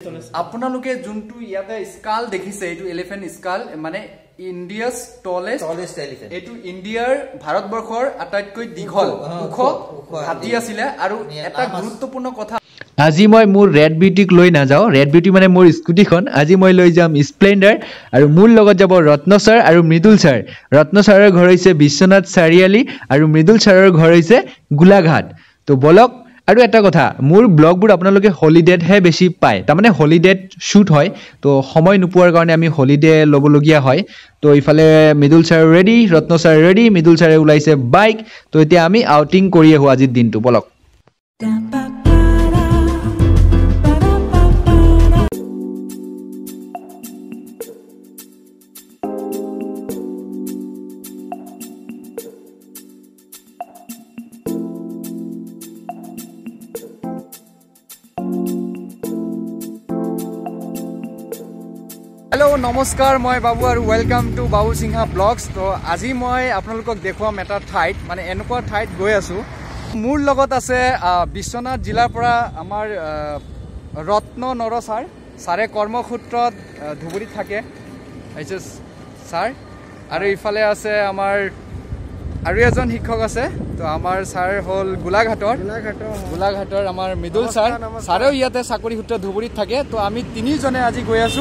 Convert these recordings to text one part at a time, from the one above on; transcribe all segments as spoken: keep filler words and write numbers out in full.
আপোনালোকে যোনটো ইয়াতে স্কাল দেখিছে এইটো এলিফেন্ট স্কাল মানে ইন্ডিয়াস টলেস্ট টলেস্ট এলিফেন্ট এইটো ইন্ডিয়াৰ ভাৰতবৰ্ষৰ আটাইতকৈ দীঘল ওখ হাতী আছিল আৰু এটা গুৰুত্বপূৰ্ণ কথা আজি মই মোৰ ৰেড বিউটিক লৈ না যাও ৰেড বিউটি মানে মোৰ স্কুটিখন আজি মই লৈ যাম স্প্লেন্ডাৰ আৰু মোৰ লগত যাব ৰত্ন স্যাৰ আৰু মৃদুল স্যাৰ ৰত্ন স্যাৰৰ ঘৰ হৈছে বিশ্বনাথ চাৰিআলি আৰু মৃদুল স্যাৰৰ ঘৰ হৈছে গোলাঘাট তো বলক আৰু এটা কথা মোৰ ব্লগবোৰ আপোনালোকে হলিডেত হে বেছি পায় তাৰ মানে হলিডেত শুট হয় তো সময় নোপোৱাৰ কাৰণে আমি হলিডে লবলগীয়া হয় তো ইফালে Mridul sir ready Ratna sir ready Mridul স্যাৰে ওলাইছে বাইক তো এতিয়া আমি আউটিং কৰি আহো আজিৰ দিনটো বলক हेलो नमस्कार मैं बाबू और welcome to Babu Sinha blogs तो आज मैं आपलोक देखुवाम एटा ठाईत माने एनुका ठाईत गई आसो मोर लगत आछे विश्वनाथ जिलार परा आमार रत्न नर सार सारे कर्मसूत्रत धुबुरीत थाके आइसे सार और इफाले आछे आमार आरु एजन शिक्षक आछे तो आमार सार हल गोलाघाटर गोलाघाटर आमार मृदुल सार सारेও ইয়াতে চাকৰি সূত্ৰে ধুবুৰীত থাকে তো আমি তিনিজনে আজি গৈ আছো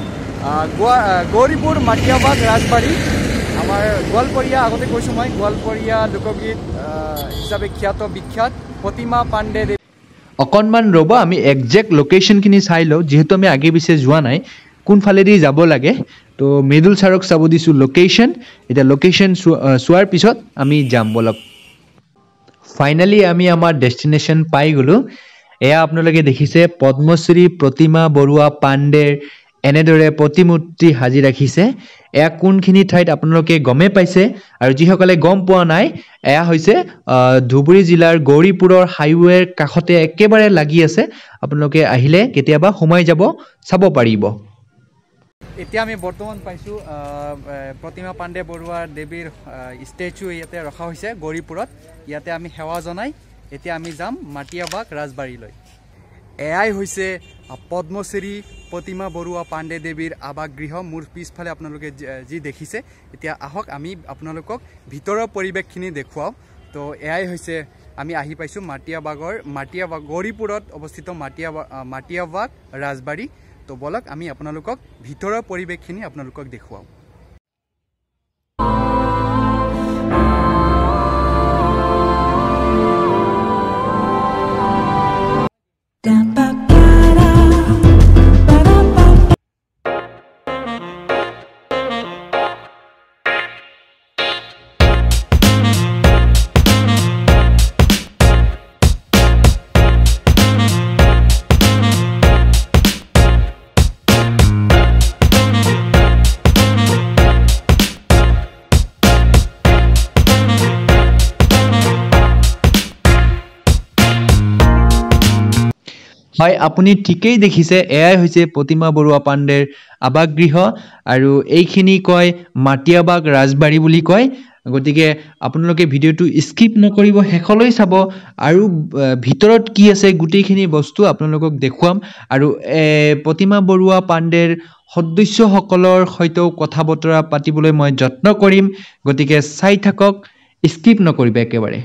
गौरीपुर माटियाबाग राजबाड़ी आमार गोवालपरिया आगते कैसो मैं गोवालपरिया लोकगीत हिसाबे ख्यात विख्यात प्रतिमा पांडे देवी अकनमान रब आमी एक्जेक्ट लोकेशनखिनि चाइ लওঁ जेहेतु आमी आगे पिछे जोৱা নাই কোন ফালেদি যাব লাগে তো মৃদুল ছাৰক চাব দিছো লোকেশন এটা লোকেশন সোৱাৰ পিছত আমি যাম বলক ফাইনালি আমি আমাৰ ডেস্টিনেশন পাই গলো এয়া আপোনালোকে দেখিছে পদ্মশ্ৰী প্ৰতিমা বৰুৱা পাণ্ডেৰ এনেদৰে প্ৰতিমূৰ্তি হাজি ৰাখিছে এয়া কোনখিনি ঠাইত আপোনালোকে গমে পাইছে আৰু যিসকলে গম পোৱা নাই এয়া হৈছে ধুবুৰী জিলাৰ গৌৰীপুৰৰ হাইৱেৰ কাষতে একেবাৰে লাগি আছে আপোনালোকে আহিলে কেতিয়াবা সময় যাব চাব পাৰিব এতিয়া আমি বৰ্তমান পাইছো প্ৰতিমা পাণ্ডে বৰুৱা দেৱীৰ ষ্টেচু ইয়াতে ৰখা হৈছে গৌৰীপুৰত ইয়াতে আমি সেৱা জনাই এতিয়া আমি যাম মাটিয়াবাগ ৰাজবাৰীলৈ এয়াই হৈছে পদ্মশ্ৰী प्रतिमा बरुवा पांडे देवीर आवासगृह मोर पिछफाले आपनालोके जी देखिसे एतिया आहक आमी आपनालोকক भितৰৰ পৰিবেশখিনি দেখুৱাও तो एयाই হৈছে আমি আহি পাইছো মাটিয়াবাগৰ মাটিয়াবাগ গৌৰীপুৰত অৱস্থিত মাটিয়াবাগ মাটিয়াবাগ ৰাজবাৰী তো বলক আমি आपनालोকক भितৰৰ পৰিবেশখিনি आपनालोকক দেখুৱাও হয় আপুনি ঠিকই দেখিছে এয়াই হৈছে প্ৰতিমা বৰুৱা পাণ্ডেৰ আৱাসগৃহ আৰু এইখিনি কয় মাটিয়াবাগ ৰাজবাৰী বুলি কয় গতিকে আপোনালোকে ভিডিওটো স্কিপ নকৰিব হেকলৈ চাব আৰু ভিতৰত কি আছে গুটেইখিনি বস্তু আপোনালোকক দেখুৱাম আৰু প্ৰতিমা বৰুৱা পাণ্ডেৰ সদস্যসকলৰ সৈতে কথা বতৰা পাতিবলৈ মই যত্ন কৰিম গতিকে চাই থাকক স্কিপ নকৰিব একেবাৰে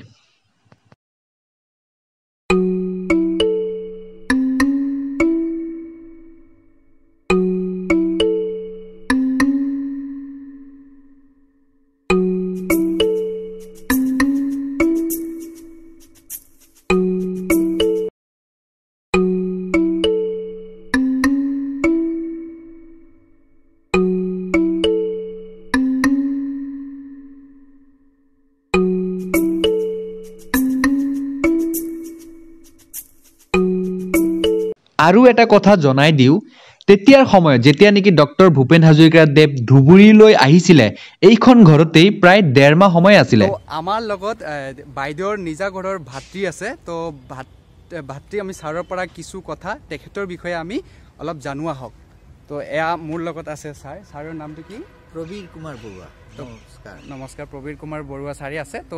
আৰু এটা কথা জনাই দিও তেতিয়াৰ সময়ত যেতিয়া নেকি ডক্টৰ ভূপেন হাজৰিকা দেৱ ধুবুৰীলৈ আহিছিলে এইখন ঘৰতেই প্ৰায় ডেৰ মাহ সময় আছিল আমাৰ লগত বাইদেউৰ নিজা ঘৰৰ ভাতৃ আছে তো ভাতৃ আমি ছাৰৰ পৰা কিছু কথা তেখেতৰ বিষয়ে আমি অলপ জানোৱা হওক তো এয়া মোৰ লগত আছে ছাৰ ছাৰৰ নামটো কি প্ৰবীৰ কুমাৰ বৰুৱা নমস্কাৰ নমস্কাৰ প্ৰবীৰ কুমাৰ বৰুৱা ছাৰে আছে তো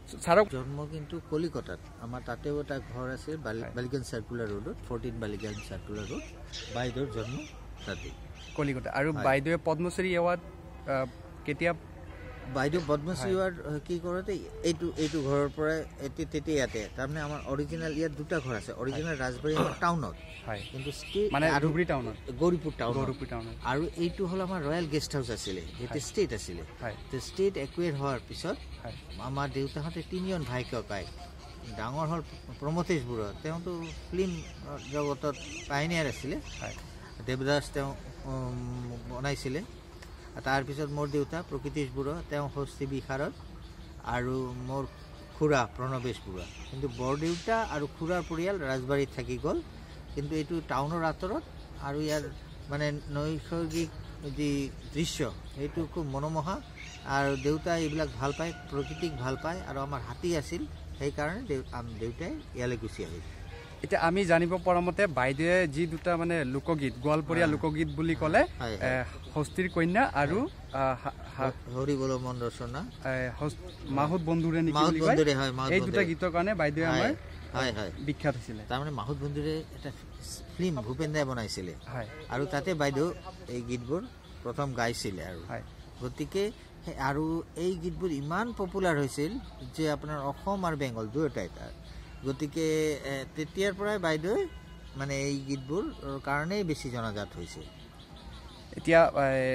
ছাৰক জন্ম কিন্তু কলিকতাত আমাৰ তাতেও এটা ঘৰ আছে বালিগঞ্জ চাৰ্কুলাৰ ৰোডত ফৰ্টিন বালিগঞ্জ চাৰ্কুলাৰ ৰোড বাইদেউৰ জন্ম তাতে কলিকতা আৰু বাইদেৱে পদ্মশ্ৰী এৱাৰ্ড কেতিয়া বাইদেউ পদ্মশ্ৰী এৱাৰ্ড কি কৰোঁতে এইটো এইটো ঘৰৰ পৰাই এটি তেতিয়া ইয়াতে তাৰমানে আমাৰ অৰিজিনেল ইয়াত দুটা ঘৰ আছে অৰিজিনেল ৰাজবাৰী আমাৰ টাউনত কিন্তু মানে ধুবুৰী টাউনত গৌৰীপুৰ টাউন গৌৰীপুৰ টাউনত আৰু এইটো হ'ল আমাৰ ৰয়েল গেষ্ট হাউচ আছিলে যিটো ষ্টেট আছিলে ষ্টেট একুৱেৰ হোৱাৰ পিছত আমাৰ দেউতাহঁতে তিনিজন ভাই ককাই ডাঙৰ হ'ল প্ৰমথেশ বৰুৱা তেওঁতো ফিল্ম জগতত পাইনিয়াৰ আছিলে দেৱদাস তেওঁ বনাইছিলে তাৰপিছত মোৰ দেউতা প্ৰকৃতিশ বৰুৱা তেওঁ হস্তি বিশাৰদ আৰু মোৰ খুৰা প্ৰণৱেশ বৰুৱা কিন্তু বৰদেউতা আৰু খুৰাৰ পৰিয়াল ৰাজবাৰীত থাকি গ'ল কিন্তু এইটো টাউনৰ আঁতৰত আৰু ইয়াৰ মানে নৈসৰ্গিক যি দৃশ্য সেইটো খুব মনোমোহা আৰু দেউতাই এইবিলাক ভাল পায় প্ৰকৃতিক ভাল পায় আৰু আমাৰ হাতী আছিল সেইকাৰণে দেউতাই ইয়ালৈ গুচি আহিল এতিয়া আমি জানিব পৰা মতে বাইদেৱে যি দুটা মানে লোকগীত গোৱালপৰীয়া লোকগীত বুলি ক'লে হস্তিৰ কন্যা আৰু হৰি বল মন ৰচনা মাহুত বন্ধুৰে এই দুটা গীতৰ কাৰণে বাইদেৱে আমাৰ হয় হয় বিখ্যাত হৈছিলে তাৰমানে মাহুত বন্ধুৰে এটা ফিল্ম ভূপেন দাই বনাইছিলে আৰু তাতে বাইদেউ এই গীতবোৰ প্ৰথম গাইছিলে আৰু গতিকে আৰু এই গীতবোৰ ইমান পপুলাৰ হৈছিল যে আপোনাৰ অসম আৰু বেংগল দুয়োটাই তাৰ গতিকে তেতিয়াৰ পৰাই বাইদেৱে মানে এই গীতবোৰ কাৰণেই বেছি জনাজাত হৈছে এতিয়া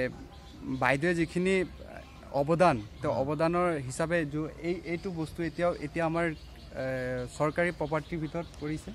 বাইদেৱে যিখিনি অৱদান তো অৱদানৰ হিচাপে এই এইটো বস্তু এতিয়াও এতিয়া আমাৰ চৰকাৰী প্ৰপাৰ্টিৰ ভিতৰত পৰিছে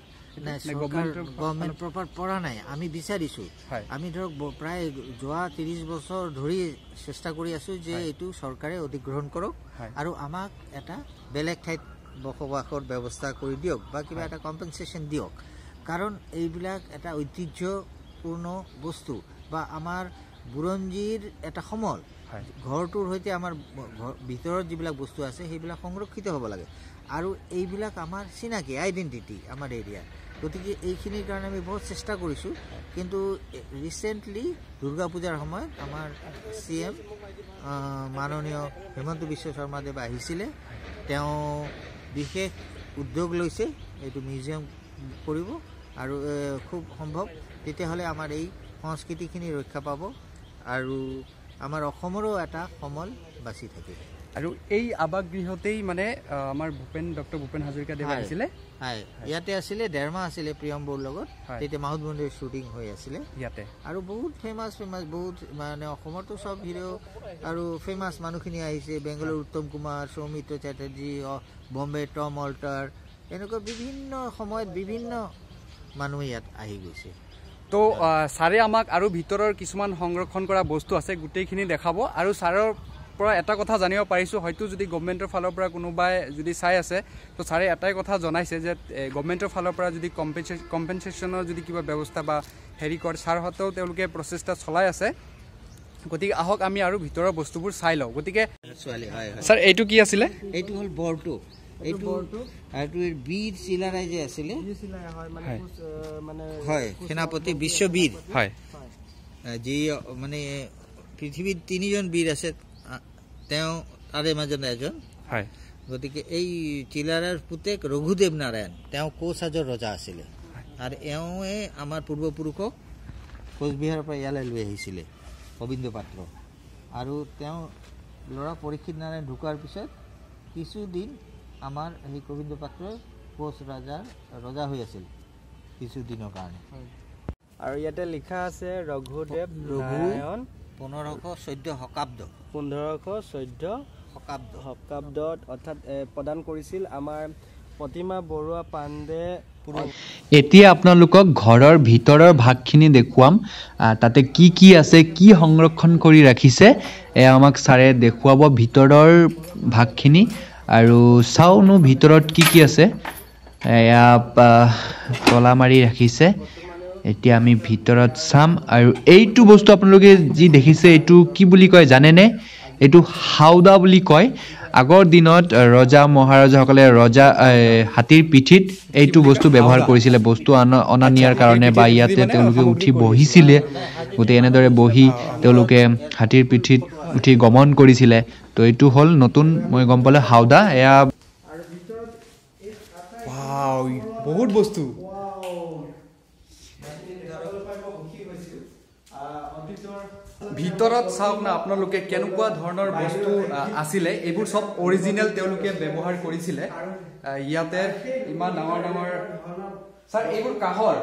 গভৰ্ণমেণ্ট প্ৰপাৰ্ট পৰা নাই আমি বিচাৰিছোঁ আমি ধৰক প্ৰায় যোৱা ত্ৰিছ বছৰ ধৰি চেষ্টা কৰি আছোঁ যে এইটো চৰকাৰে অধিগ্ৰহণ কৰক আৰু আমাক এটা বেলেগ ঠাইত বসবাসৰ ব্যৱস্থা কৰি দিয়ক বা কিবা এটা কম্পেনচেশ্যন দিয়ক কাৰণ এইবিলাক এটা ঐতিহ্যপূৰ্ণ বস্তু বা আমাৰ বুৰঞ্জীৰ এটা সমল ঘৰটোৰ সৈতে আমাৰ ভিতৰত যিবিলাক বস্তু আছে সেইবিলাক সংৰক্ষিত হ'ব লাগে আৰু এইবিলাক আমাৰ চিনাকি আইডেণ্টিটি আমাৰ এৰিয়াৰ গতিকে এইখিনিৰ কাৰণে আমি বহুত চেষ্টা কৰিছোঁ কিন্তু ৰিচেণ্টলি দুৰ্গা পূজাৰ সময়ত আমাৰ চি এম মাননীয় হিমন্ত বিশ্ব শৰ্মাদেৱ আহিছিলে তেওঁ বিশেষ উদ্যোগ লৈছে এইটো মিউজিয়াম কৰিব আৰু খুব সম্ভৱ তেতিয়াহ'লে আমাৰ এই সংস্কৃতিখিনি ৰক্ষা পাব আৰু আমাৰ অসমৰো এটা সমল বাচি থাকিব আৰু এই আৱাসগৃহতেই মানে আমাৰ ভূপেন ডক্টৰ ভূপেন হাজৰিকাদেৱ আহিছিলে হয় ইয়াতে আছিলে ডেৰমাহ আছিলে প্ৰিয়ম বৰুৰ লগত তেতিয়া মাহুত বন্ধুৰ শ্বুটিং হৈ আছিলে ইয়াতে আৰু বহুত ফেমাছ ফেমাছ বহুত মানে অসমৰতো চব হিৰ' আৰু ফেমাছ মানুহখিনি আহিছে বেংগলৰ উত্তম কুমাৰ সৌমিত্ৰ চেটাৰ্জী বম্বে টম অল্টাৰ এনেকুৱা বিভিন্ন সময়ত বিভিন্ন মানুহ ইয়াত আহি গৈছে তো ছাৰে আমাক আৰু ভিতৰৰ কিছুমান সংৰক্ষণ কৰা বস্তু আছে গোটেইখিনি দেখাব আৰু ছাৰৰ পৰা এটা কথা জানিব পাৰিছোঁ হয়তো যদি গভৰ্ণমেণ্টৰ ফালৰ পৰা কোনোবাই যদি চাই আছে তো ছাৰে এটাই কথা জনাইছে যে গভৰ্ণমেণ্টৰ ফালৰ পৰা যদি কম্পেনচে কম্পেনচেশ্যনৰ যদি কিবা ব্যৱস্থা বা হেৰি কৰে ছাৰহঁতেও তেওঁলোকে প্ৰচেষ্টা চলাই আছে গতিকে আহক আমি আৰু ভিতৰৰ বস্তুবোৰ চাই লওঁ গতিকে ছাৰ এইটো কি আছিলে এইটো হ'ল বৰটো এইটো এইটো বীৰ চিলাৰাই যে আছিলে হয় সেনাপতি বিশ্ববীৰ হয় যি মানে পৃথিৱীত তিনিজন বীৰ আছে তেওঁ তাৰে মাজত এজন হয় গতিকে এই চিলাৰাৰ পুতেক ৰঘুদেৱ নাৰায়ণ তেওঁ কোচৰাজৰ ৰজা আছিলে আৰু এওঁৱে আমাৰ পূৰ্বপুৰুষক কোচবিহাৰৰ পৰা ইয়ালৈ লৈ আহিছিলে গোবিন্দ পাত্ৰ আৰু তেওঁ ল'ৰা পৰীক্ষিত নাৰায়ণ ঢুকোৱাৰ পিছত কিছুদিন আমাৰ সেই গোবিন্দ পাত্ৰই কোচ ৰজাৰ ৰজা হৈ আছিল কিছুদিনৰ কাৰণে আৰু ইয়াতে লিখা আছে ৰঘুদেৱ নাৰায়ণ পোন্ধৰশ চৈধ্য শতাব্দ পোন্ধৰশ চৈধ্য শতাব্দ শতাব্দত অৰ্থাৎ প্ৰদান কৰিছিল আমাৰ প্ৰতিমা বৰুৱা পাণ্ডে এতিয়া আপোনালোকক ঘৰৰ ভিতৰৰ ভাগখিনি দেখুৱাম তাতে কি কি আছে কি সংৰক্ষণ কৰি ৰাখিছে এয়া আমাক ছাৰে দেখুৱাব ভিতৰৰ ভাগখিনি আৰু চাওনো ভিতৰত কি কি আছে এয়া তলা মাৰি ৰাখিছে এতিয়া আমি ভিতৰত চাম আৰু এইটো বস্তু আপোনালোকে যি দেখিছে এইটো কি বুলি কয় জানেনে এইটো হাওদা বুলি কয় আগৰ দিনত ৰজা মহাৰাজাসকলে ৰজা হাতীৰ পিঠিত এইটো বস্তু ব্যৱহাৰ কৰিছিলে বস্তু অনা নিয়াৰ কাৰণে বা ইয়াতে তেওঁলোকে উঠি বহিছিলে গতিকে এনেদৰে বহি তেওঁলোকে হাতীৰ পিঠিত উঠি গমন কৰিছিলে তো এইটো হ'ল নতুন মই গম পালে হাওদা এয়া বহুত বস্তু ভিতৰত চাওক না আপোনালোকে কেনেকুৱা ধৰণৰ বস্তু আছিলে এইবোৰ সব অৰিজিনেল তেওঁলোকে ব্যৱহাৰ কৰিছিলে ইয়াতে ইমান ডাঙৰ ডাঙৰ স্যাৰ এইবোৰ কাহৰ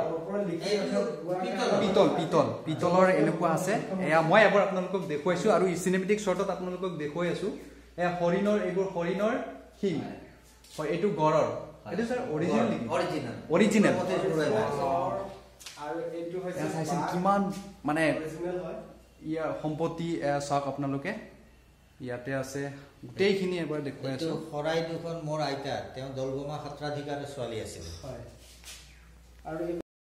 পিতল পিতল পিতলৰ এনেকুৱা আছে এয়া মই এবাৰ আপোনালোকক দেখুৱাইছো আৰু চিনেমেটিক শ্বটত আপোনালোকক দেখুৱাই আছো এয়া হৰিণৰ এইবোৰ হৰিণৰ শিং হয় এইটো গড়ৰ এইটো স্যাৰ অৰিজিনেল অৰিজিনেল অৰিজিনেল আৰু এইটো হৈছে চাইছেন কিমান মানে অৰিজিনেল হয় ইয়াৰ সম্পত্তি চাওক আপোনালোকে ইয়াতে আছে গোটেইখিনি এবাৰ দেখুৱাই আছো হৰাই দুখন মোৰ আইতা তেওঁ দলগমা সত্ৰাধিকাৰৰ ছোৱালী আছিল হয় আৰু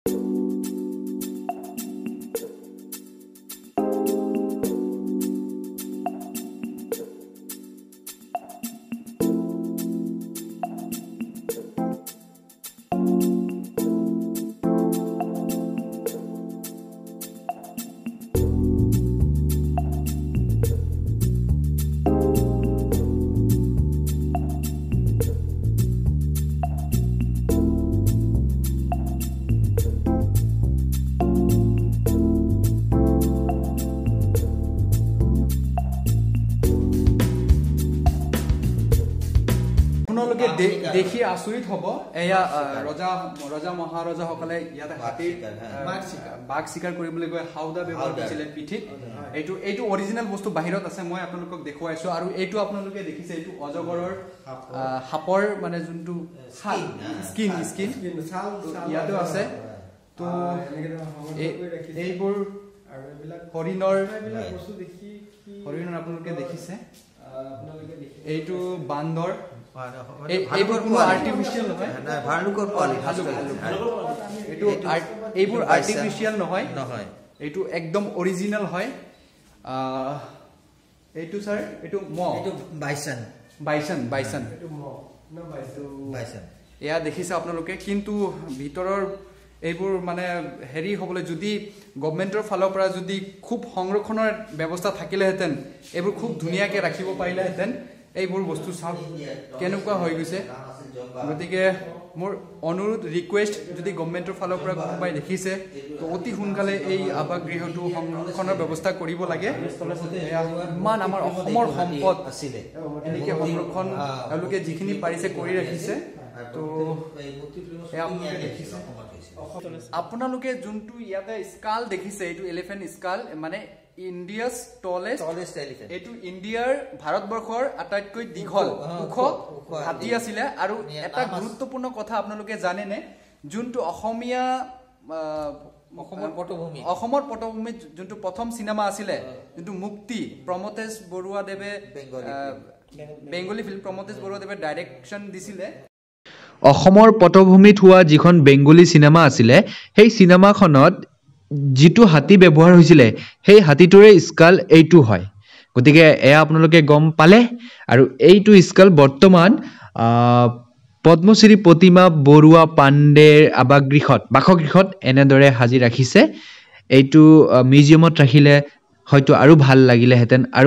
দেখি আচৰিত হ'ব এয়া ৰজা ৰজা মহাৰজা সকলে ইয়াতে হাতীৰ বাঘ চিকাৰ কৰিবলৈ গৈ হাওদা ব্যৱহাৰ কৰিছিলে পিঠিত এইটো এইটো অৰিজিনেল বস্তু বাহিৰত আছে মই আপোনালোকক দেখুৱাইছো আৰু এইটো আপোনালোকে দেখিছে এইটো অজগৰৰ সাপৰ মানে যোনটো স্কিন স্কিন ইয়াতো আছে তো এইবোৰ হৰিণৰ হৰিণৰ আপোনালোকে দেখিছে এইটো বান্দৰ এইবোৰ কোনো আৰ্টিফিচিয়েল নহয় ভালুকৰ পোৱালি এইটো এইবোৰ আৰ্টিফিচিয়েল নহয় নহয় এইটো একদম অৰিজিনেল হয় এইটো স্যাৰ এইটো ম এইটো বাইসন বাইসন বাইসন এইটো ম না বাইসন এয়া দেখিছে আপোনালোকে কিন্তু ভিতৰৰ এইবোৰ মানে হেৰি হ'বলৈ যদি গভৰ্ণমেণ্টৰ ফালৰ পৰা যদি খুব সংৰক্ষণৰ ব্যৱস্থা থাকিলেহেঁতেন এইবোৰ খুব ধুনীয়াকৈ ৰাখিব পাৰিলেহেঁতেন এইবোৰ বস্তু চাওক কেনেকুৱা হৈ গৈছে গতিকে মোৰ অনুৰোধ ৰিকুৱেষ্ট যদি গভৰ্ণমেণ্টৰ ফালৰ পৰা কোনোবাই দেখিছে তো অতি সোনকালে এই আৱাসগৃহটো সংৰক্ষণৰ ব্যৱস্থা কৰিব লাগে ইমান আমাৰ অসমৰ সম্পদ আছিলে এনেকৈ সংৰক্ষণ তেওঁলোকে যিখিনি পাৰিছে কৰি ৰাখিছে তো দেখিছে আপোনালোকে যোনটো ইয়াতে স্কাল দেখিছে এইটো এলিফেণ্ট স্কাল মানে ইণ্ডিয়াছ টলেষ্ট টলেষ্ট এলিফেণ্ট এইটো ইণ্ডিয়াৰ ভাৰতবৰ্ষৰ আটাইতকৈ দীঘল ওখ হাতী আছিলে আৰু এটা গুৰুত্বপূৰ্ণ কথা আপোনালোকে জানেনে যোনটো অসমীয়া অসমৰ পটভূমি অসমৰ পটভূমিত যোনটো প্ৰথম চিনেমা আছিলে যোনটো মুক্তি প্ৰমোতেশ বৰুৱাদেৱে বেংগলী ফিল্ম প্ৰমোতেশ বৰুৱাদেৱে ডাইৰেকশ্যন দিছিলে অসমৰ পটভূমিত হোৱা যিখন বেংগলী চিনেমা আছিলে সেই চিনেমাখনত যিটো হাতী ব্যৱহাৰ হৈছিলে সেই হাতীটোৰে স্কাল এইটো হয় গতিকে এয়া আপোনালোকে গম পালে আৰু এইটো স্কাল বৰ্তমান পদ্মশ্ৰী প্ৰতিমা বৰুৱা পাণ্ডেৰ আৱাসগৃহত বাসগৃহত এনেদৰে সাজি ৰাখিছে এইটো মিউজিয়ামত ৰাখিলে হয়তো আৰু ভাল লাগিলেহেঁতেন আৰু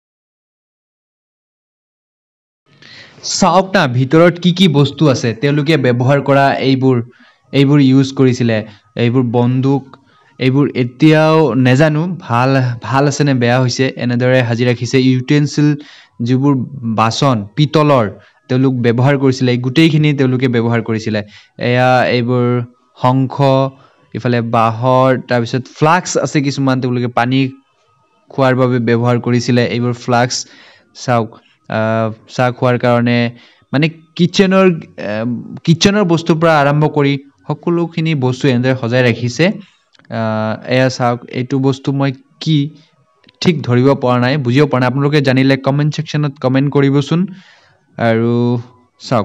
চাওক না ভিতৰত কি কি বস্তু আছে তেওঁলোকে ব্যৱহাৰ কৰা এইবোৰ এইবোৰ ইউজ কৰিছিলে এইবোৰ বন্দুক এইবোৰ এতিয়াও নেজানো ভাল ভাল আছে নে বেয়া হৈছে এনেদৰে সাজি ৰাখিছে ইউটেনচিল যিবোৰ বাচন পিতলৰ তেওঁলোক ব্যৱহাৰ কৰিছিলে এই গোটেইখিনি তেওঁলোকে ব্যৱহাৰ কৰিছিলে এয়া এইবোৰ শংখ ইফালে বাহৰ তাৰপিছত ফ্লাক্স আছে কিছুমান তেওঁলোকে পানী খোৱাৰ বাবে ব্যৱহাৰ কৰিছিলে এইবোৰ ফ্লাক্স চাওক চাহ খোৱাৰ কাৰণে মানে কিচেনৰ কিচেনৰ বস্তুৰ পৰা আৰম্ভ কৰি সকলোখিনি বস্তু এনেদৰে সজাই ৰাখিছে এয়া চাওক এইটো বস্তু মই কি ঠিক ধৰিব পৰা নাই বুজিব পৰা নাই আপোনালোকে জানিলে কমেণ্ট ছেকশ্যনত কমেণ্ট কৰিবচোন আৰু চাওক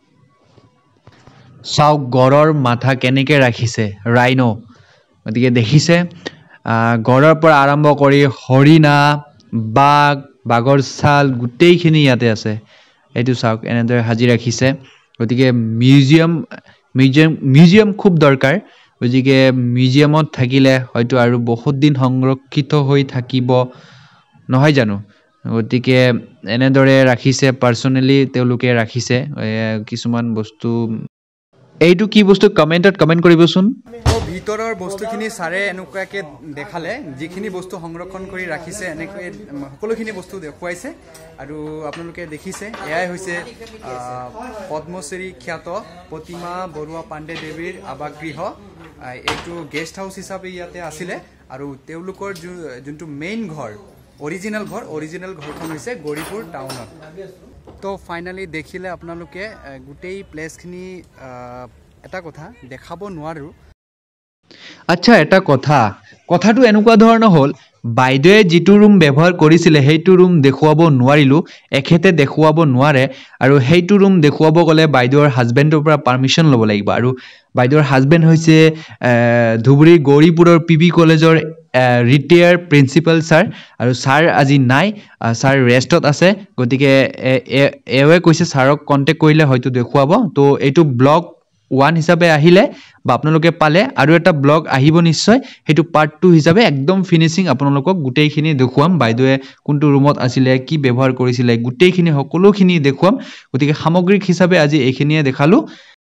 চাওক গড়ৰ মাথা কেনেকৈ ৰাখিছে ৰাইনো গতিকে দেখিছে গড়ৰ পৰা আৰম্ভ কৰি হৰিণা বাঘ বাঘৰ ছাল গোটেইখিনি ইয়াতে আছে এইটো চাওক এনেদৰে সাজি ৰাখিছে গতিকে মিউজিয়াম মিউজিয়াম মিউজিয়াম খুব দৰকাৰ গতিকে মিউজিয়ামত থাকিলে হয়তো আৰু বহুত দিন সংৰক্ষিত হৈ থাকিব নহয় জানো গতিকে এনেদৰে ৰাখিছে পাৰ্চনেলি তেওঁলোকে ৰাখিছে কিছুমান বস্তু এইটো কি বস্তু কমেণ্টত কমেণ্ট কৰিবচোন। তো ভিতৰৰ বস্তুখিনি ছাৰে এনেকুৱাকৈ দেখালে, যিখিনি বস্তু সংৰক্ষণ কৰি ৰাখিছে এনেকৈ সকলোখিনি বস্তু দেখুৱাইছে। আৰু আপোনালোকে দেখিছে এয়াই হৈছে পদ্মশ্ৰী খ্যাত প্ৰতিমা বৰুৱা পাণ্ডে দেৱীৰ আৱাসগৃহ। এইটো গেষ্ট হাউচ হিচাপে ইয়াতে আছিলে আৰু তেওঁলোকৰ যোনটো মেইন ঘৰ, অৰিজিনেল ঘৰ, অৰিজিনেল ঘৰখন হৈছে গৌৰীপুৰ টাউনত। তো ফাইনেলি দেখিলে আপোনালোকে গোটেই প্লেচখিনি এটা কথা দেখাব নোৱাৰোঁ। আচ্ছা, এটা কথা কথাটো এনেকুৱা ধৰণৰ হ'ল, বাইদেৱে যিটো ৰুম ব্যৱহাৰ কৰিছিলে সেইটো ৰুম দেখুৱাব নোৱাৰিলোঁ, এখেতে দেখুৱাব নোৱাৰে। আৰু সেইটো ৰুম দেখুৱাব গ'লে বাইদেউৰ হাজবেণ্ডৰ পৰা পাৰ্মিশ্যন ল'ব লাগিব। আৰু বাইদেউৰ হাজবেণ্ড হৈছে ধুবুৰী গৌৰীপুৰৰ পি বি কলেজৰ ৰিটায়াৰ প্ৰিন্সিপাল ছাৰ। আৰু ছাৰ আজি নাই, ছাৰ ৰেষ্টত আছে। গতিকে এওঁৱে কৈছে ছাৰক কণ্টেক্ট কৰিলে হয়তো দেখুৱাব। তো এইটো ব্লগ ওৱান হিচাপে আহিলে বা আপোনালোকে পালে, আৰু এটা ব্লগ আহিব নিশ্চয়, সেইটো পাৰ্ট টু হিচাপে একদম ফিনিচিং আপোনালোকক গোটেইখিনি দেখুৱাম। বাইদেৱে কোনটো ৰুমত আছিলে, কি ব্যৱহাৰ কৰিছিলে, গোটেইখিনি সকলোখিনি দেখুৱাম। গতিকে সামগ্ৰিক হিচাপে আজি এইখিনিয়ে দেখালোঁ।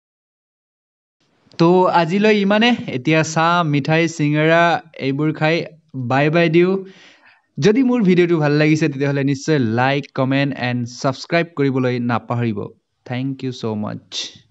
তো আজিলৈ ইমানে। এতিয়া চাহ, মিঠাই, চিঙৰা এইবোৰ খাই বাই বাই দিওঁ। যদি মোৰ ভিডিঅ'টো ভাল লাগিছে তেতিয়াহ'লে নিশ্চয় লাইক, কমেণ্ট এণ্ড ছাবস্ক্ৰাইব কৰিবলৈ নাপাহৰিব। Thank you so' much.